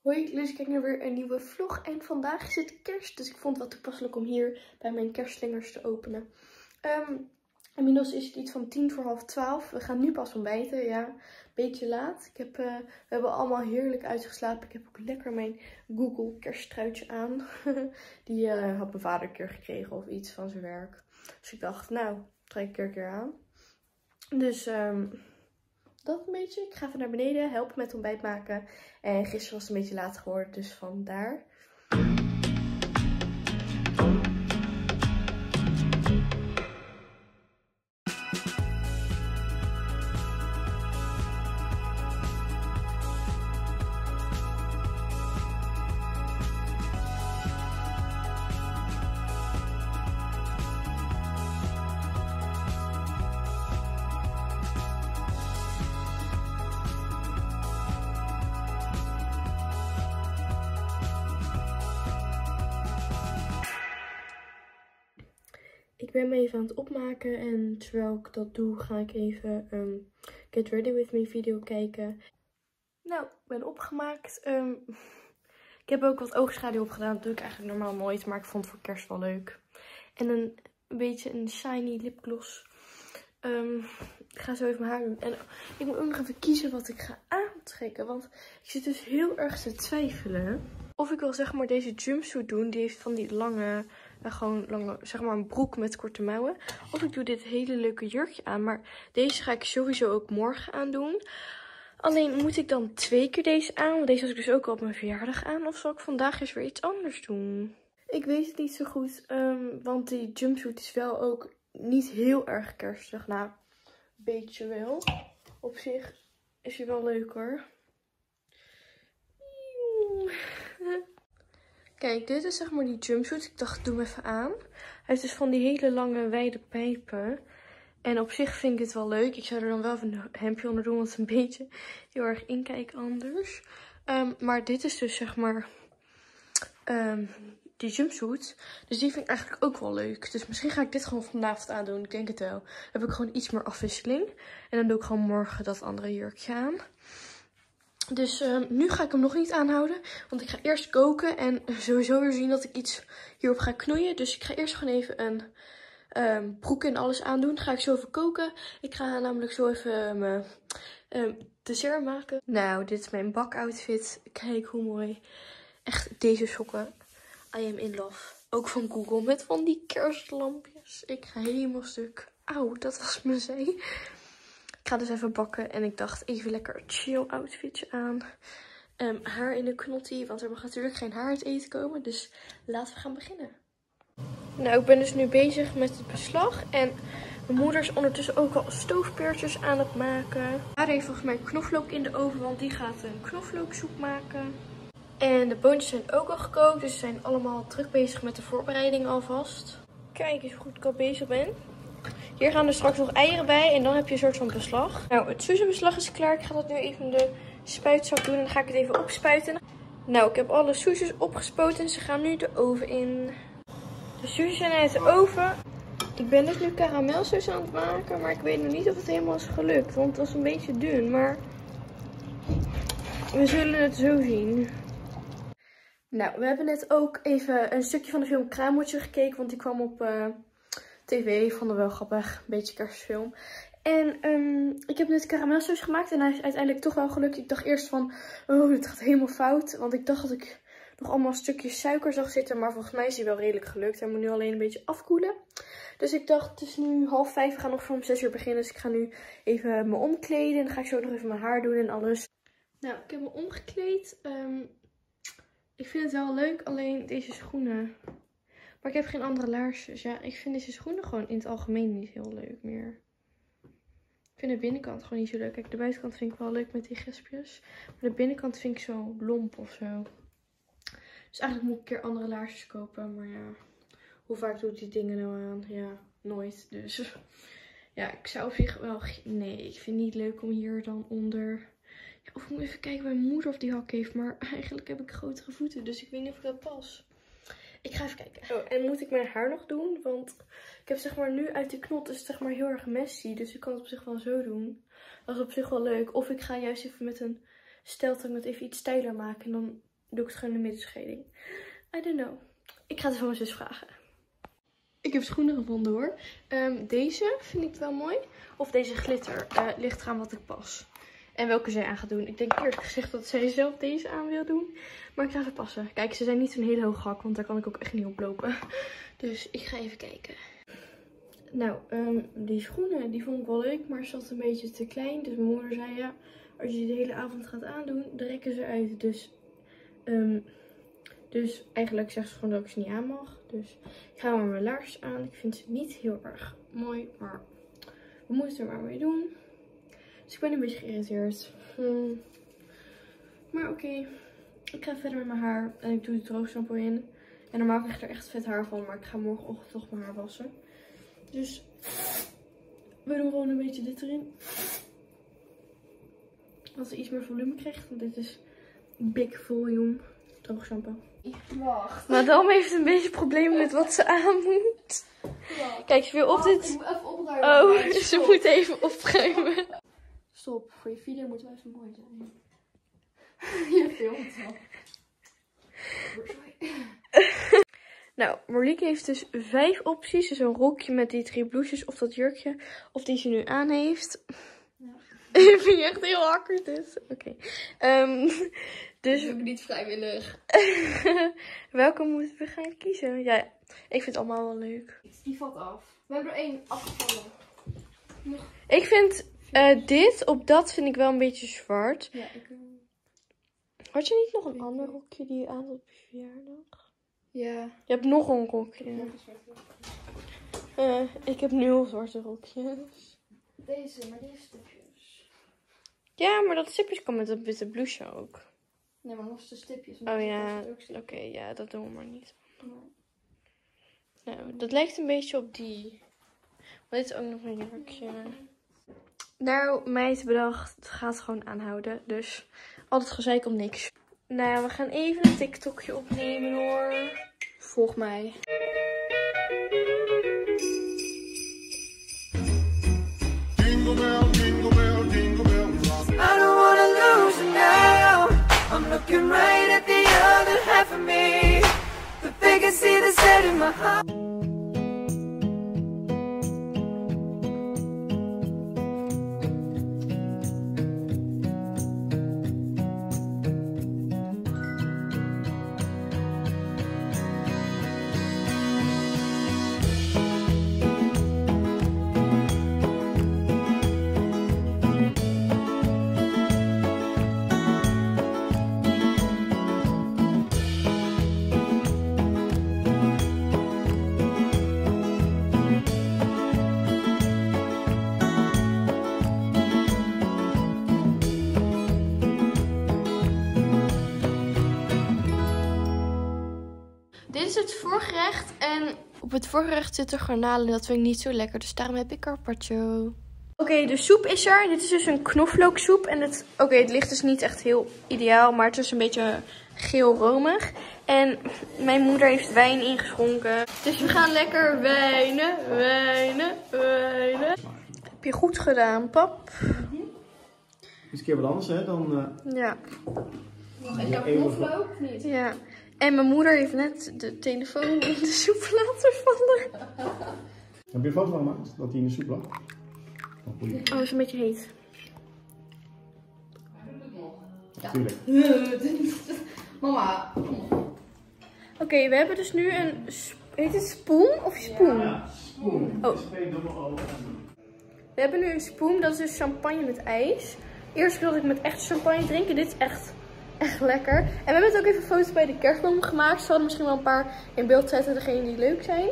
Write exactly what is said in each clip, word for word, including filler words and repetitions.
Hoi, dus ik kijk naar weer een nieuwe vlog en vandaag is het kerst, dus ik vond het wel toepasselijk om hier bij mijn kerstslingers te openen. Um, inmiddels is het iets van tien voor half twaalf, we gaan nu pas ontbijten, ja, een beetje laat. Ik heb, uh, we hebben allemaal heerlijk uitgeslapen, ik heb ook lekker mijn Google kerststruitje aan. Die uh, had mijn vader een keer gekregen of iets van zijn werk. Dus ik dacht, nou, trek ik er een keer aan. Dus... Um, Dat een beetje. Ik ga even naar beneden helpen met ontbijt maken. En gisteren was het een beetje laat geworden, dus vandaar. Ik ben me even aan het opmaken en terwijl ik dat doe ga ik even um, Get Ready With Me video kijken. Nou, ik ben opgemaakt. Um, ik heb ook wat oogschaduw opgedaan. Dat doe ik eigenlijk normaal nooit, maar ik vond het voor kerst wel leuk. En een, een beetje een shiny lipgloss. Um, ik ga zo even mijn haar doen. En ik moet ook nog even kiezen wat ik ga aantrekken. Want ik zit dus heel erg te twijfelen. Of ik wil zeg maar deze jumpsuit doen. Die heeft van die lange... Uh, gewoon lange, zeg maar een broek met korte mouwen. Of ik doe dit hele leuke jurkje aan. Maar deze ga ik sowieso ook morgen aandoen. Alleen moet ik dan twee keer deze aan. Want deze had ik dus ook al op mijn verjaardag aan. Of zal ik vandaag eens weer iets anders doen? Ik weet het niet zo goed. Um, want die jumpsuit is wel ook niet heel erg kerstig. Nou, een beetje wel. Op zich is hij wel leuk hoor. Kijk, dit is zeg maar die jumpsuit. Ik dacht, doe hem even aan. Hij heeft dus van die hele lange, wijde pijpen. En op zich vind ik het wel leuk. Ik zou er dan wel even een hemdje onder doen, want het is een beetje heel erg inkijk anders. Um, maar dit is dus zeg maar um, die jumpsuit. Dus die vind ik eigenlijk ook wel leuk. Dus misschien ga ik dit gewoon vanavond aandoen. Ik denk het wel. Dan heb ik gewoon iets meer afwisseling. En dan doe ik gewoon morgen dat andere jurkje aan. Dus um, nu ga ik hem nog niet aanhouden. Want ik ga eerst koken. En sowieso weer zien dat ik iets hierop ga knoeien. Dus ik ga eerst gewoon even een um, broek en alles aandoen. Dan ga ik zo even koken. Ik ga namelijk zo even mijn um, dessert maken. Nou, dit is mijn bakoutfit. Kijk hoe mooi. Echt deze sokken. I am in love. Ook van Google met van die kerstlampjes. Ik ga helemaal stuk. Auw, dat was mijn zij. Ik ga dus even bakken en ik dacht even lekker een chill outfitje aan. Um, haar in de knottie, want er mag natuurlijk geen haar uit eten komen. Dus laten we gaan beginnen. Nou, ik ben dus nu bezig met het beslag. En mijn moeder is ondertussen ook al stoofpeertjes aan het maken. Haar heeft volgens mij knoflook in de oven, want die gaat een knoflooksoep maken. En de boontjes zijn ook al gekookt, dus ze zijn allemaal druk bezig met de voorbereiding alvast. Kijk eens hoe goed ik al bezig ben. Hier gaan er straks nog eieren bij en dan heb je een soort van beslag. Nou, het soezenbeslag is klaar. Ik ga dat nu even in de spuitzak doen en dan ga ik het even opspuiten. Nou, ik heb alle soesjes opgespoten en ze gaan nu de oven in. De soesjes zijn uit de oven. Ik ben dus nu karamelsaus aan het maken, maar ik weet nog niet of het helemaal is gelukt. Want het was een beetje dun, maar we zullen het zo zien. Nou, we hebben net ook even een stukje van de film Kraamwoordje gekeken, want die kwam op... Uh... tv, vonden we wel grappig, een beetje kerstfilm. En um, ik heb net karamelsaus gemaakt en hij is uiteindelijk toch wel gelukt. Ik dacht eerst van, oh, dit gaat helemaal fout. Want ik dacht dat ik nog allemaal stukjes suiker zag zitten, maar volgens mij is hij wel redelijk gelukt. Hij moet nu alleen een beetje afkoelen. Dus ik dacht, het is nu half vijf, we gaan nog voor om zes uur beginnen. Dus ik ga nu even me omkleden en dan ga ik zo nog even mijn haar doen en alles. Nou, ik heb me omgekleed. Um, ik vind het wel leuk, alleen deze schoenen... Maar ik heb geen andere laarsjes. Ja, ik vind deze schoenen gewoon in het algemeen niet heel leuk meer. Ik vind de binnenkant gewoon niet zo leuk. Kijk, de buitenkant vind ik wel leuk met die gespjes. Maar de binnenkant vind ik zo lomp of zo. Dus eigenlijk moet ik een keer andere laarsjes kopen. Maar ja, hoe vaak doe ik die dingen nou aan? Ja, nooit. Dus ja, ik zou op zich wel... Nee, ik vind het niet leuk om hier dan onder... Ja, of ik moet even kijken bij mijn moeder of die hak heeft. Maar eigenlijk heb ik grotere voeten. Dus ik weet niet of ik dat pas. Ik ga even kijken. Oh, en moet ik mijn haar nog doen? Want ik heb zeg maar nu uit de knot is het zeg maar heel erg messy. Dus ik kan het op zich wel zo doen. Dat is op zich wel leuk. Of ik ga juist even met een steltang het even iets stijler maken. En dan doe ik het gewoon in de middenscheiding. I don't know. Ik ga het van mijn zus vragen. Ik heb schoenen gevonden hoor. Um, deze vind ik wel mooi. Of deze glitter. Uh, ligt eraan wat ik pas. En welke zij aan gaat doen. Ik denk eerlijk gezegd dat zij zelf deze aan wil doen. Maar ik ga ze passen. Kijk, ze zijn niet zo'n hele hoge hak. Want daar kan ik ook echt niet op lopen. Dus ik ga even kijken. Nou, um, die schoenen die vond ik wel leuk. Maar ze zat een beetje te klein. Dus mijn moeder zei ja. Als je die de hele avond gaat aandoen. Dan rekken ze uit. Dus... Um, Dus eigenlijk zegt ze gewoon dat ik ze niet aan mag. Dus ik ga maar mijn laars aan. Ik vind ze niet heel erg mooi. Maar we moeten er maar mee doen. Dus ik ben een beetje geïrriteerd. Hmm. Maar oké. Okay. Ik ga verder met mijn haar. En ik doe de droogshampoo in. En normaal krijg ik er echt vet haar van. Maar ik ga morgenochtend toch mijn haar wassen. Dus we doen gewoon een beetje dit erin. Als ze iets meer volume krijgt. Want dit is big volume droogshampoo. Wacht. Madame heeft een beetje problemen met wat ze aan moet. Wacht. Kijk, ze wil op Wacht, dit... ik moet even opruimen. Oh, Nee, ze stop. moet even opruimen. Stop, voor je video moet wel even mooi zijn. Je filmt wel. Nou, Marlieke heeft dus vijf opties. Dus een rokje met die drie blouses of dat jurkje. Of die ze nu aan heeft. Ja. Ik vind je echt heel awkward dit. Oké. Okay. Um, dus... Dat is ook niet vrijwillig. Welke moeten we gaan kiezen? Ja, ik vind het allemaal wel leuk. Die valt af. We hebben er één afgevallen. Nog. Ik vind uh, dit op dat vind ik wel een beetje zwart. Ja, ik... Uh... Had je niet nog een ander rokje die je aan had op je verjaardag? Ja. Je hebt nog een rokje. Nog een zwarte rokje. Uh, ik heb nul zwarte rokjes. Deze, maar die stipjes. Ja, maar dat stipjes kan met dat witte blouseje ook. Nee, maar nog de stipjes. Oh ja, oké, okay, ja, dat doen we maar niet. Nee. Nou, dat lijkt een beetje op die. Maar dit is ook nog een jurkje. Nou, meid bedacht, het gaat gewoon aanhouden. Dus altijd gezeik om niks. Nou, we gaan even een TikTokje opnemen hoor. Volg mij. Jingle bell, jingle bell, jingle bell rock. I don't wanna lose you now. I'm looking right at the other half of me, but they can see the set in my heart. Dit is het voorgerecht en op het voorgerecht zitten garnalen en dat vind ik niet zo lekker. Dus daarom heb ik carpaccio. Oké, okay, de soep is er. Dit is dus een knoflooksoep. En het, oké, okay, het ligt dus niet echt heel ideaal, maar het is een beetje geel-romig. En mijn moeder heeft wijn ingeschonken. Dus we gaan lekker wijnen, wijnen, wijnen. Heb je goed gedaan, pap? Is een keer wat anders, hè? Dan, uh... Ja. Nog een jouw knoflook of niet? Ja. En mijn moeder heeft net de telefoon in de soep laten vallen. Heb je een foto van gemaakt dat hij in de soep lag? Oh, goeie. Oh, het is een beetje heet. Natuurlijk. Mama, kom op. Oké, okay, we hebben dus nu een... Heet het spoen of spoen? Ja, spoen. Oh. Twee dubbel O. We hebben nu een spoen, dat is dus champagne met ijs. Eerst wilde ik met echt champagne drinken. Dit is echt, echt lekker. En we hebben het ook even foto's bij de kerstboom gemaakt. Ze hadden misschien wel een paar in beeld zetten, degene die leuk zijn.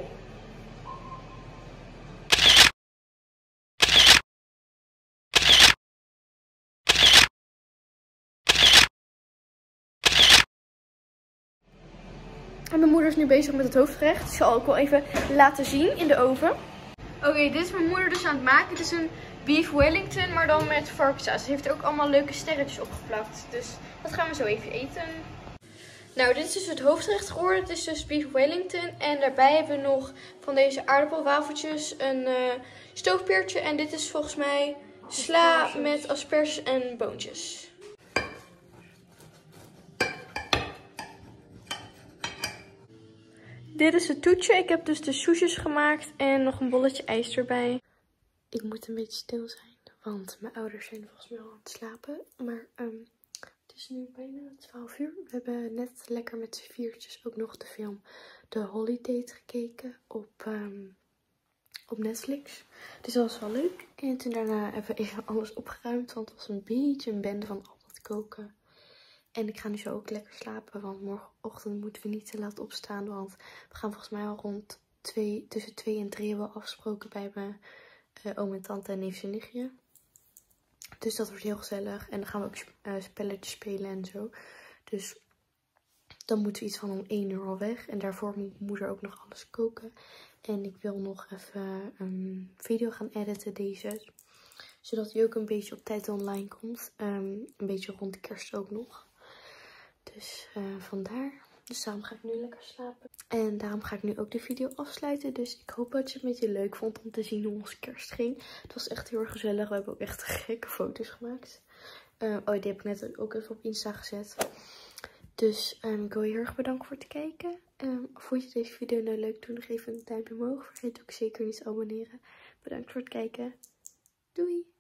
En mijn moeder is nu bezig met het hoofdgerecht. Ik zal ook wel even laten zien in de oven. Oké, okay, dit is mijn moeder dus aan het maken. Het is een beef Wellington, maar dan met varkenssaus. Ze heeft er ook allemaal leuke sterretjes opgeplakt. Dus dat gaan we zo even eten. Nou, dit is dus het hoofdgerecht geworden. Het is dus beef Wellington. En daarbij hebben we nog van deze aardappelwafeltjes, een uh, stoofpeertje. En dit is volgens mij sla met asperges en boontjes. Dit is het toetje. Ik heb dus de soesjes gemaakt en nog een bolletje ijs erbij. Ik moet een beetje stil zijn, want mijn ouders zijn volgens mij al aan het slapen. Maar um, het is nu bijna twaalf uur. We hebben net lekker met z'n viertjes ook nog de film The Holiday gekeken op, um, op Netflix. Dus dat was wel leuk. En toen daarna hebben we even alles opgeruimd, want het was een beetje een bende van al dat koken. En ik ga nu zo ook lekker slapen, want morgenochtend moeten we niet te laat opstaan. Want we gaan volgens mij al rond twee, tussen twee en drie hebben we afgesproken bij mijn uh, oom en tante en neefje en nichtje. Dus dat wordt heel gezellig. En dan gaan we ook uh, spelletjes spelen en zo. Dus dan moeten we iets van om één uur al weg. En daarvoor moet moeder ook nog alles koken. En ik wil nog even een video gaan editen deze. Zodat die ook een beetje op tijd online komt. Um, een beetje rond de kerst ook nog. Dus uh, vandaar. Dus daarom ga ik nu lekker slapen. En daarom ga ik nu ook de video afsluiten. Dus ik hoop dat je het een beetje leuk vond om te zien hoe onze kerst ging. Het was echt heel erg gezellig. We hebben ook echt gekke foto's gemaakt. Uh, oh, die heb ik net ook even op Insta gezet. Dus um, ik wil je heel erg bedanken voor het kijken. Um, vond je deze video nou leuk? Doe nog even een duimpje omhoog. Vergeet ook zeker niet te abonneren. Bedankt voor het kijken. Doei!